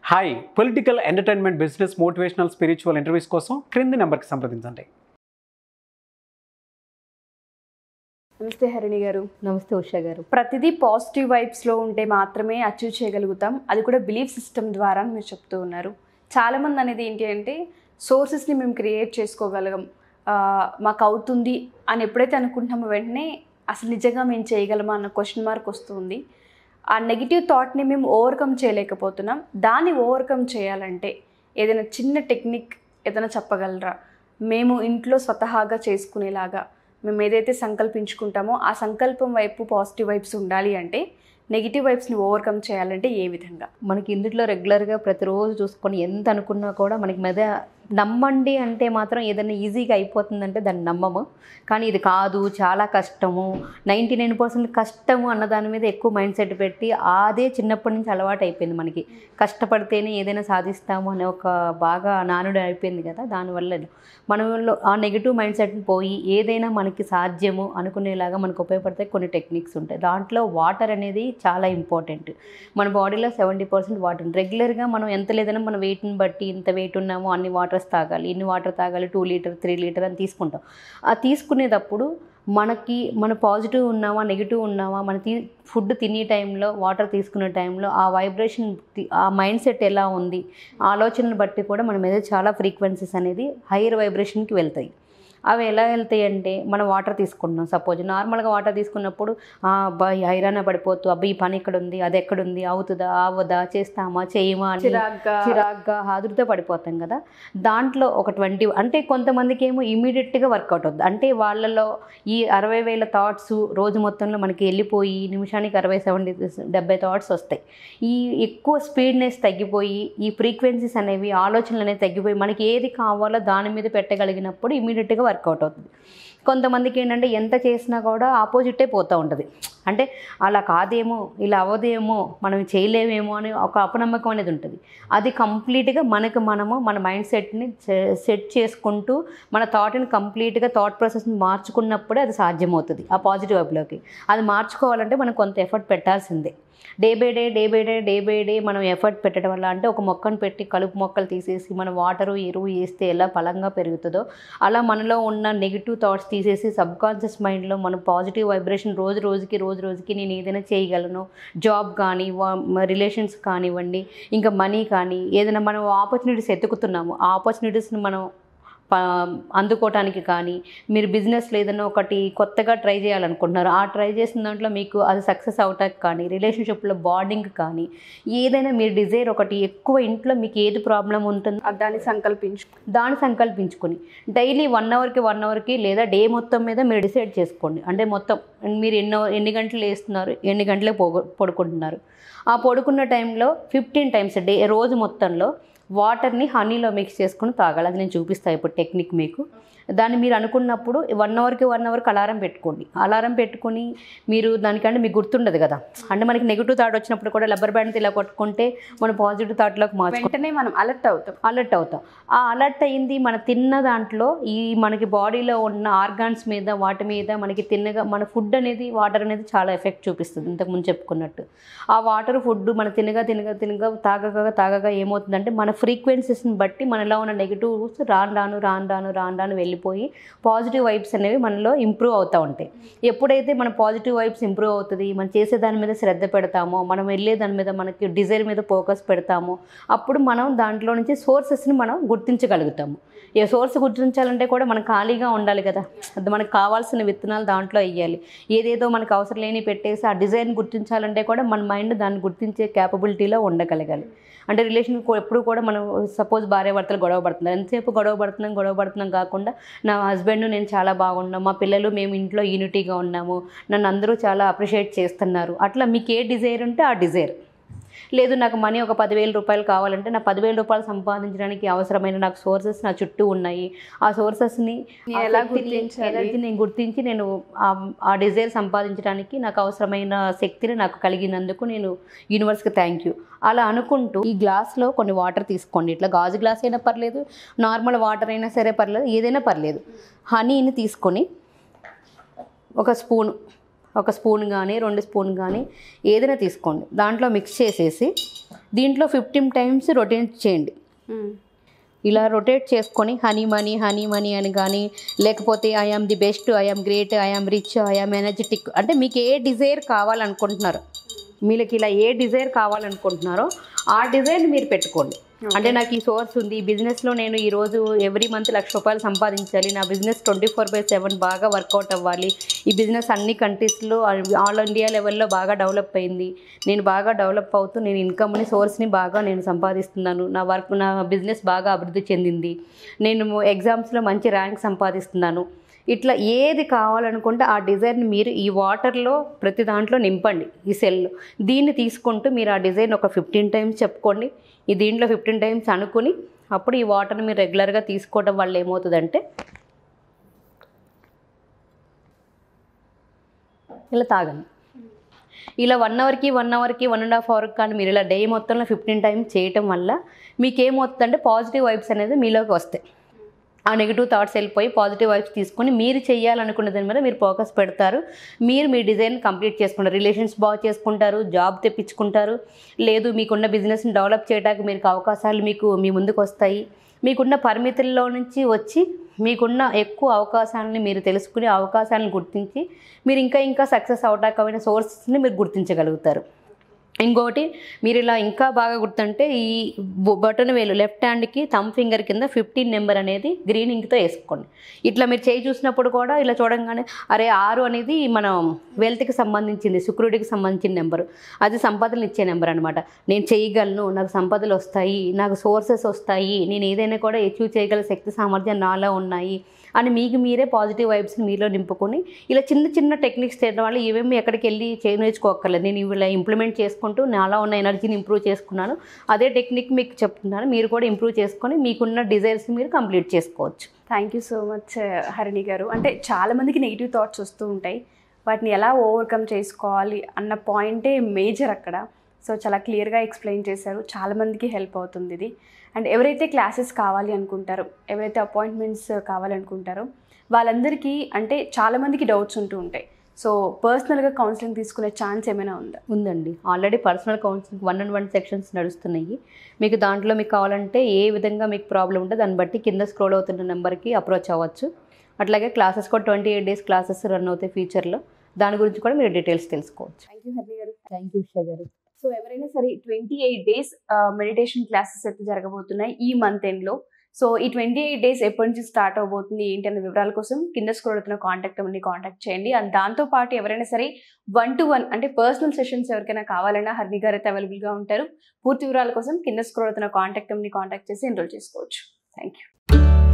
Hi political entertainment business motivational spiritual interviews కోసం క్రింది నెంబర్కి సంప్రదించండి. నమస్తే హరిణి గారు. నమస్తే ఉషా గారు. ప్రతిదీ పాజిటివ్ వైబ్స్లో ఉంటే మాత్రమే అచీవ్ చేయగలుగుతాం, అది కూడా బిలీఫ్ సిస్టమ్ ద్వారా మీరు చెప్తూ ఉన్నారు. చాలామంది అనేది ఏంటి అంటే సోర్సెస్ని మేము క్రియేట్ చేసుకోగలం, మాకు అవుతుంది అని ఎప్పుడైతే అనుకుంటున్నామో వెంటనే అసలు నిజంగా మేము చేయగలమా అన్న క్వశ్చన్ మార్క్ వస్తుంది. ఆ నెగిటివ్ థాట్ని మేము ఓవర్కమ్ చేయలేకపోతున్నాం. దాన్ని ఓవర్కమ్ చేయాలంటే ఏదైనా చిన్న టెక్నిక్ ఏదైనా చెప్పగలరా? మేము ఇంట్లో స్వతహాగా చేసుకునేలాగా మేము ఏదైతే సంకల్పించుకుంటామో ఆ సంకల్పం వైపు పాజిటివ్ వైబ్స్ ఉండాలి అంటే నెగిటివ్ వైబ్స్ని ఓవర్కమ్ చేయాలంటే ఏ విధంగా? మనకి ఇందులో రెగ్యులర్గా ప్రతిరోజు చూసుకొని ఎంత అనుకున్నా కూడా మనకి మీద నమ్మండి అంటే మాత్రం ఏదైనా ఈజీగా అయిపోతుందంటే దాన్ని నమ్మము. కానీ ఇది కాదు, చాలా కష్టము, 99% కష్టము అన్న దాని మీద ఎక్కువ మైండ్ సెట్ పెట్టి అదే చిన్నప్పటి నుంచి అలవాటు అయిపోయింది. మనకి కష్టపడితేనే ఏదైనా సాధిస్తాము అనే ఒక బాగా నానుడు అయిపోయింది కదా. దానివల్ల మనలో ఆ నెగిటివ్ మైండ్ సెట్ని పోయి ఏదైనా మనకి సాధ్యము అనుకునేలాగా మనకు ఉపయోగపడితే కొన్ని టెక్నిక్స్ ఉంటాయి. దాంట్లో వాటర్ అనేది చాలా ఇంపార్టెంట్. మన బాడీలో 70% వాటర్. రెగ్యులర్గా మనం ఎంత లేదన్నా మన వెయిట్ని బట్టి ఇంత వెయిట్ ఉన్నామో అన్ని వాటర్స్ తాగాలి, ఇన్ని వాటర్ తాగాలి, 2 లీటర్ 3 లీటర్ అని తీసుకుంటాం. ఆ తీసుకునేటప్పుడు మన పాజిటివ్ ఉన్నామా నెగిటివ్ ఉన్నామా, ఫుడ్ తినే టైంలో వాటర్ తీసుకునే టైంలో ఆ వైబ్రేషన్, ఆ మైండ్ సెట్ ఎలా ఉంది, ఆలోచనను బట్టి కూడా మన మీద చాలా ఫ్రీక్వెన్సీస్ అనేది హైయర్ వైబ్రేషన్కి వెళ్తాయి. అవి ఎలా వెళ్తాయి అంటే మనం వాటర్ తీసుకుంటున్నాం, సపోజ్ నార్మల్గా వాటర్ తీసుకున్నప్పుడు అబ్బా హైరాణ పడిపోతూ అబ్బా ఈ పని ఇక్కడ ఉంది, అది ఎక్కడుంది, అవుతుందా అవదా, చేస్తామా చేయమా అని చిరాగ్గా ఆదురుతో పడిపోతాం కదా. దాంట్లో ఒక 20 అంటే కొంతమందికి ఏమో ఇమీడియట్గా వర్కౌట్ అవుతుంది. అంటే వాళ్ళలో ఈ 60,000 థాట్స్ రోజు మొత్తంలో మనకి వెళ్ళిపోయి నిమిషానికి 60-70 థాట్స్ వస్తాయి. ఈ ఎక్కువ స్పీడ్నెస్ తగ్గిపోయి ఈ ఫ్రీక్వెన్సీస్ అనేవి, ఆలోచనలు అనేవి తగ్గిపోయి మనకి ఏది కావాలో దాని మీద పెట్టగలిగినప్పుడు ఇమీడియట్గా వర్కౌట్ అవుతుంది. కొంతమందికి ఏంటంటే ఎంత చేసినా కూడా ఆపోజిటే పోతూ ఉంటుంది. అంటే అలా కాదేమో, ఇలా అవ్వదేమో, మనం చేయలేమేమో అని ఒక అపనమ్మకం అనేది ఉంటుంది. అది కంప్లీట్గా మన మైండ్ సెట్ని సెట్ చేసుకుంటూ మన థాట్ని కంప్లీట్గా థాట్ ప్రాసెస్ని మార్చుకున్నప్పుడే అది సాధ్యమవుతుంది. ఆ పాజిటివ్ వైపులోకి అది మార్చుకోవాలంటే మనం కొంత ఎఫర్ట్ పెట్టాల్సిందే. డే బై డే మనం ఎఫర్ట్ పెట్టడం వల్ల, అంటే ఒక మొక్కను పెట్టి కలుపు మొక్కలు తీసేసి మనం వాటరు ఎరువు వేస్తే ఎలా బలంగా పెరుగుతుందో అలా మనలో ఉన్న నెగిటివ్ థాట్స్ తీసేసి సబ్కాన్షియస్ మైండ్లో మన పాజిటివ్ వైబ్రేషన్ రోజు రోజుకి నేను ఏదైనా చేయగలను, జాబ్ కానీ రిలేషన్స్ కానివ్వండి, ఇంకా మనీ కానీ ఏదైనా మనం ఆపర్చునిటీస్ ఎత్తుకుతున్నాము, ఆ ఆపర్చునిటీస్ని మనం అందుకోవటానికి కానీ, మీరు బిజినెస్లో ఏదైనా ఒకటి కొత్తగా ట్రై చేయాలనుకుంటున్నారు, ఆ ట్రై చేసిన దాంట్లో మీకు అది సక్సెస్ అవటానికి కానీ, రిలేషన్షిప్లో బాండింగ్ కానీ, ఏదైనా మీరు డిజైర్ ఒకటి ఎక్కువ ఇంట్లో మీకు ఏది ప్రాబ్లం ఉంటుందో దాన్ని సంకల్పించుకొని డైలీ 1 అవర్కి లేదా డే మొత్తం మీద మీరు డిసైడ్ చేసుకోండి. అంటే మొత్తం మీరు ఎన్ని గంటలు వేస్తున్నారు, ఎన్ని గంటలకు పడుకుంటున్నారు. ఆ పడుకున్న టైంలో 15 టైమ్స్ రోజు మొత్తంలో వాటర్ని హనీలో మిక్స్ చేసుకుని తాగాలి. అది నేను చూపిస్తాను ఇప్పుడు టెక్నిక్ మీకు. దాన్ని మీరు అనుకున్నప్పుడు 1 అవర్కి అలారం పెట్టుకోండి. అలారం పెట్టుకొని మీరు దానికంటే మీకు గుర్తుండదు కదా. అంటే మనకి నెగిటివ్ థాట్ వచ్చినప్పుడు కూడా రబ్బర్ బ్యాండ్తో ఇలా కొట్టుకుంటే మనం పాజిటివ్ థాట్లోకి వెంటనే మనం అలర్ట్ అవుతాం. ఆ అలర్ట్ అయింది మన తిన్న దాంట్లో ఈ మనకి బాడీలో ఉన్న ఆర్గాన్స్ మీద, వాటి మీద మనకి మన ఫుడ్ అనేది, వాటర్ అనేది చాలా ఎఫెక్ట్ చూపిస్తుంది. ఇంతకుముందు చెప్పుకున్నట్టు ఆ వాటర్ ఫుడ్ మన తినగా తాగగా ఏమవుతుందంటే మన ఫ్రీక్వెన్సీస్ని బట్టి మనలో ఉన్న నెగిటివ్స్ రాను వెళ్ళిపోయి పాజిటివ్ వైబ్స్ అనేవి మనలో ఇంప్రూవ్ అవుతూ ఉంటాయి. ఎప్పుడైతే మన పాజిటివ్ వైబ్స్ ఇంప్రూవ్ అవుతుంది, మనం చేసే దాని మీద శ్రద్ధ పెడతామో, మనం వెళ్ళే దాని మీద మనకి డిజైర్ మీద ఫోకస్ పెడతామో, అప్పుడు మనం దాంట్లో నుంచి సోర్సెస్ని మనం గుర్తించగలుగుతాము. ఏ సోర్స్ గుర్తించాలంటే కూడా మనం ఖాళీగా ఉండాలి కదా. అది మనకు కావాల్సిన విత్తనాలు దాంట్లో వేయాలి. ఏదేదో మనకు అవసరం లేని పెట్టేసి ఆ డిజైన్ గుర్తించాలంటే కూడా మన మైండ్ దాన్ని గుర్తించే క్యాపబిలిటీలో ఉండగలగాలి. అంటే రిలేషన్ ఎప్పుడు కూడా మనం సపోజ్ భార్యాభర్తలు గొడవ పడుతున్నారు, ఎంతసేపు గొడవ పడుతున్నాం కాకుండా నా హస్బెండ్ నేను చాలా బాగున్నాం, మా పిల్లలు మేము ఇంట్లో యూనిటీగా ఉన్నాము, నన్ను అందరూ చాలా అప్రిషియేట్ చేస్తున్నారు. అట్లా మీకు ఏ డిజైర్ ఉంటే ఆ డిజైర్. లేదు నాకు మనీ ఒక 10,000 రూపాయలు కావాలంటే నా 10,000 రూపాయలు సంపాదించడానికి అవసరమైన నాకు సోర్సెస్ నా చుట్టూ ఉన్నాయి. ఆ సోర్సెస్ని నేను గుర్తించి నేను ఆ డిజైర్ సంపాదించడానికి నాకు అవసరమైన శక్తిని నాకు కలిగినందుకు నేను యూనివర్స్కి థ్యాంక్ యూ అలా అనుకుంటూ ఈ గ్లాస్లో కొన్ని వాటర్ తీసుకోండి. ఇట్లా గాజు గ్లాస్ అయినా పర్లేదు, నార్మల్ వాటర్ అయినా సరే పర్లేదు, ఏదైనా పర్లేదు. హనీని తీసుకొని ఒక స్పూన్ కానీ 2 స్పూన్ కానీ ఏదైనా తీసుకోండి. దాంట్లో మిక్స్ చేసేసి దీంట్లో 15 టైమ్స్ రొటేట్ చేయండి. ఇలా రొటేట్ చేసుకొని హనీ మనీ అని కానీ, లేకపోతే I am the best, I am great, I am rich, I am energetic, అంటే మీకు ఏ డిజైర్ కావాలనుకుంటున్నారో, మీకు ఇలా ఏ డిజైర్ కావాలనుకుంటున్నారో ఆ డిజైన్ మీరు పెట్టుకోండి. అంటే నాకు ఈ సోర్స్ ఉంది, ఈ బిజినెస్లో నేను ఈరోజు ఎవ్రీ మంత్ ₹1,00,000 సంపాదించాలి, నా బిజినెస్ 24/7 బాగా వర్కౌట్ అవ్వాలి, ఈ బిజినెస్ అన్ని కంట్రీస్లో ఆల్ ఇండియా లెవెల్లో బాగా డెవలప్ అయింది, నేను బాగా డెవలప్ అవుతూ నేను ఇన్కమ్ని సోర్స్ని బాగా నేను సంపాదిస్తున్నాను, నా బిజినెస్ బాగా అభివృద్ధి చెందింది, నేను ఎగ్జామ్స్లో మంచి ర్యాంక్ సంపాదిస్తున్నాను, ఇట్లా ఏది కావాలనుకుంటే ఆ డిజైన్ మీరు ఈ వాటర్లో ప్రతి దాంట్లో నింపండి, ఈ సెల్లో. దీన్ని తీసుకుంటూ మీరు ఆ డిజైన్ ఒక 15 టైమ్స్ చెప్పుకోండి, ఈ దీంట్లో 15 టైమ్స్ అనుకుని అప్పుడు ఈ వాటర్ని మీరు రెగ్యులర్గా తీసుకోవడం వల్ల ఏమవుతుందంటే ఇలా తాగండి. ఇలా 1 అవర్కి 1.5 అవర్కి కానీ మీరు ఇలా డే మొత్తంలో 15 టైమ్స్ చేయటం వల్ల మీకు ఏమవుతుందంటే పాజిటివ్ వైబ్స్ అనేది మీలోకి వస్తాయి. ఆ నెగిటివ్ థాట్స్ వెళ్ళిపోయి పాజిటివ్ వైబ్స్ తీసుకొని మీరు చేయాలనుకున్న దాని మీద మీరు ఫోకస్ పెడతారు, మీరు మీ డిజైన్ కంప్లీట్ చేసుకుంటారు, రిలేషన్స్ బాగా చేసుకుంటారు, జాబ్ తెప్పించుకుంటారు, లేదు మీకున్న బిజినెస్ని డెవలప్ చేయడానికి మీకు అవకాశాలు మీ ముందుకు వస్తాయి, మీకున్న పరిమితుల్లో నుంచి వచ్చి మీకున్న ఎక్కువ అవకాశాలని మీరు తెలుసుకుని అవకాశాలను గుర్తించి మీరు ఇంకా సక్సెస్ అవటాకమైన సోర్సెస్ని మీరు గుర్తించగలుగుతారు. ఇంకోటి మీరు ఇలా ఇంకా బాగా గుర్తుంటే ఈ బటన్ వేలు లెఫ్ట్ హ్యాండ్కి థమ్ ఫింగర్ కింద 15 నెంబర్ అనేది గ్రీన్ ఇంక్తో వేసుకోండి. ఇట్లా మీరు చేయి చూసినప్పుడు కూడా ఇలా చూడంగానే అరే 6 అనేది మనం వెల్త్కి సంబంధించింది, శుక్రుడికి సంబంధించిన నెంబరు, అది సంపదలు ఇచ్చే నెంబర్ అనమాట. నేను చేయగలను, నాకు సంపదలు వస్తాయి, నాకు సోర్సెస్ వస్తాయి, నేను ఏదైనా కూడా అచీవ్ చేయగల శక్తి సామర్థ్యం నాలో ఉన్నాయి అని మీకు మీరే పాజిటివ్ వైబ్స్ని మీలో నింపుకొని ఇలా చిన్న టెక్నిక్స్ చేయడం వల్ల ఇవేమి ఎక్కడికి వెళ్ళి నేర్చుకోక్కర్లేదు, నేను ఇలా ఇంప్లిమెంట్ చేసుకుంటూ నాలో ఉన్న ఎనర్జీని ఇంప్రూవ్ చేసుకున్నాను, అదే టెక్నిక్ మీకు చెప్తున్నాను, మీరు కూడా ఇంప్రూవ్ చేసుకొని మీకున్న డిజైర్స్ని మీరు కంప్లీట్ చేసుకోవచ్చు. Thank you so much Harini garu. అంటే చాలామందికి నెగిటివ్ థాట్స్ వస్తూ ఉంటాయి, వాటిని ఎలా ఓవర్కమ్ చేసుకోవాలి అన్న పాయింటే మేజర్ అక్కడ. సో చాలా క్లియర్గా ఎక్స్ప్లెయిన్ చేశారు, చాలామందికి హెల్ప్ అవుతుంది ఇది. అండ్ ఎవరైతే క్లాసెస్ కావాలి అనుకుంటారో, ఎవరైతే అపాయింట్మెంట్స్ కావాలనుకుంటారో వాళ్ళందరికీ అంటే చాలామందికి డౌట్స్ ఉంటూ ఉంటాయి. సో పర్సనల్గా కౌన్సిలింగ్ తీసుకునే ఛాన్స్ ఏమైనా ఉందా? ఉందండి, already personal counselling 1-on-1 sections నడుస్తున్నాయి. మీకు దాంట్లో మీకు కావాలంటే ఏ విధంగా మీకు ప్రాబ్లం ఉంటే దాన్ని బట్టి కింద స్క్రోల్ అవుతున్న నెంబర్కి అప్రోచ్ అవ్వచ్చు. అట్లాగే క్లాసెస్ కూడా 28 days క్లాసెస్ రన్ అవుతాయి ఫ్యూచర్లో, దాని గురించి కూడా మీరు డీటెయిల్స్ తెలుసుకోవచ్చు. థ్యాంక్ యూ హరిణి గారు. థ్యాంక్ యూ ఉషా గారు. సో ఎవరైనా సరే 28 days మెడిటేషన్ క్లాసెస్ అయితే జరగబోతున్నాయి ఈ మంత్ ఎండ్లో. సో ఈ 28 days ఎప్పటి నుంచి స్టార్ట్ అవబోతుంది ఏంటి అనే వివరాల కోసం కింద స్క్రోల్ అవుతున్న కాంటాక్ట్ చేయండి. అండ్ దాంతోపాటు ఎవరైనా సరే 1-to-1 అంటే పర్సనల్ సెషన్స్ ఎవరికైనా కావాలన్నా హరిణి గారు అయితే అవైలబుల్గా ఉంటారు. పూర్తి వివరాల కోసం కింద స్క్రోల్ అవుతున్న కాంటాక్ట్ చేసి ఎన్రోల్ చేసుకోవచ్చు. Thank you.